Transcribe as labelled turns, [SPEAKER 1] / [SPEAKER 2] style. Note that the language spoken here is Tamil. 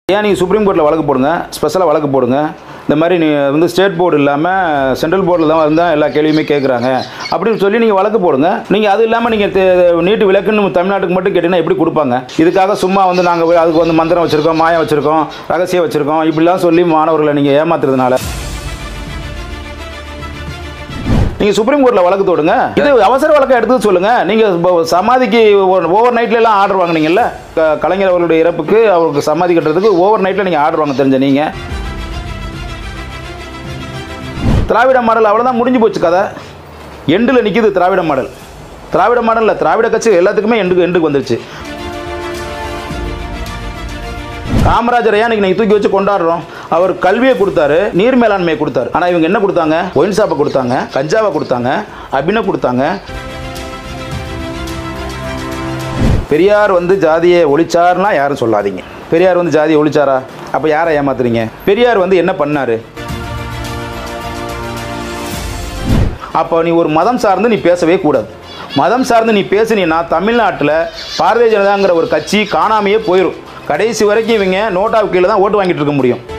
[SPEAKER 1] ஏன் நீங்கள் சுப்ரீம் கோர்ட்டில் வழக்கு போடுங்க, ஸ்பெஷலாக வழக்கு போடுங்க. இந்த மாதிரி நீ வந்து ஸ்டேட் போர்டு இல்லாமல் சென்ட்ரல் போர்டில் தான் இருந்தால் எல்லா கேள்வியுமே கேட்குறாங்க அப்படின்னு சொல்லி நீங்கள் வழக்கு போடுங்க. நீங்கள் அது இல்லாமல் நீங்கள் நீட்டு விலக்குன்னு தமிழ்நாட்டுக்கு மட்டும் கேட்டிங்கன்னா எப்படி கொடுப்பாங்க? இதுக்காக சும்மா வந்து நாங்கள் அதுக்கு வந்து மந்திரம் வச்சுருக்கோம், மாயம் வச்சுருக்கோம், ரகசியம் வச்சுருக்கோம் இப்படிலாம் சொல்லி மாணவர்களை நீங்கள் ஏமாத்துறதுனால நீங்கள் சுப்ரீம் கோர்ட்டில் வழக்கு தொடுங்க. இது அவசர வழக்கை எடுத்து சொல்லுங்க. நீங்கள் சமாதிக்கு ஓவர் நைட்லாம் ஆர்டர் வாங்கினீங்கல்ல, கலைஞர் அவர்களுடைய இறப்புக்கு அவருக்கு சமாதி கட்டுறதுக்கு ஓவர் நைட்டில் நீங்கள் ஆர்டர் வாங்க தெரிஞ்ச நீங்கள் திராவிட மாடல் அவ்வளோதான், முடிஞ்சு போச்சு கதை. எண்டில் நிற்கிது திராவிட மாடல். திராவிட மாடல் இல்லை, திராவிட கட்சி எல்லாத்துக்குமே எண்டுக்கு வந்துருச்சு. காமராஜர் ஏன் நீங்கள் தூக்கி வச்சு கொண்டாடுறோம்? அவர் கல்வியை கொடுத்தாரு, நீர் மேலாண்மையை கொடுத்தாரு. ஆனால் இவங்க என்ன கொடுத்தாங்க? ஒயின் ஷாப்பை கொடுத்தாங்க, கஞ்சாவை கொடுத்தாங்க, அபினை கொடுத்தாங்க. பெரியார் வந்து ஜாதியை ஒழிச்சார்னா யாரும் சொல்லாதீங்க. பெரியார் வந்து ஜாதியை ஒழிச்சாரா? அப்போ யாரை ஏமாத்துறீங்க? பெரியார் வந்து என்ன பண்ணாரு? அப்போ நீ ஒரு மதம் சார்ந்து நீ பேசவே கூடாது. மதம் சார்ந்து நீ பேசுனீன்னா தமிழ்நாட்டில் பாரதிய ஜனதாங்கிற ஒரு கட்சி காணாமையே போயிடும். கடைசி வரைக்கும் இவங்க நோட்டாவுக்கு கீழே தான் ஓட்டு வாங்கிட்டு இருக்க முடியும்.